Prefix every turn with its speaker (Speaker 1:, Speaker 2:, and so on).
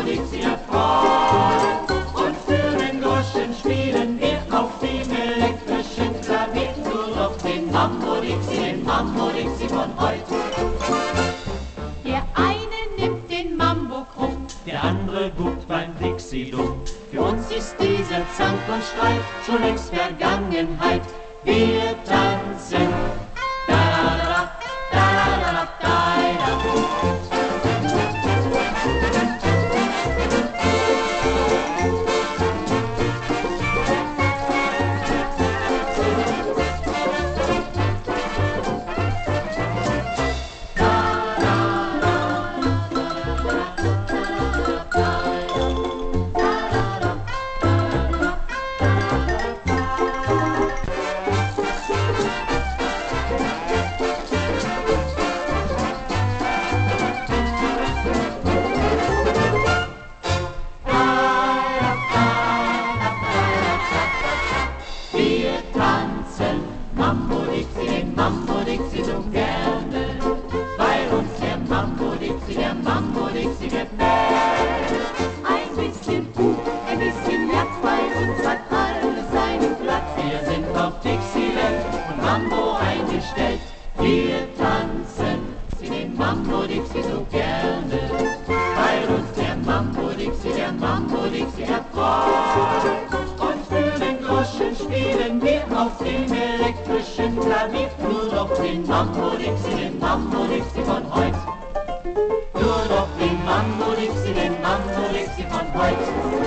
Speaker 1: Mambo-Dixie erfreut. Und für den Groschen spielen wir auf dem elektrischen Klavier nur noch den Mambo-Dixie von heute.
Speaker 2: Der eine nimmt den Mambo krumm,
Speaker 1: Der andere guckt beim Dixie dumm. Für uns ist dieser Zank und Streit schon längst Vergangenheit. Wir tanzen. Da-da-da, da-da-da, da-da-da. Wir tanzen Mambo-Dixie so gerne, weil uns der Mambo-Dixie gefällt.
Speaker 2: ein bisschen Puh, ein bisschen Jazz, bei uns hat alles seinen Platz.
Speaker 1: Wir sind auf Dixieland und Mambo eingestellt. Wir tanzen den Mambo-Dixie so gerne, weil uns der Mambo-Dixie erfreut. Und für den Groschen spielen wir auf dem elektrischen Klavier nur noch den Mambo-Dixie von heute. Nur noch den Mambo-Dixie von heute.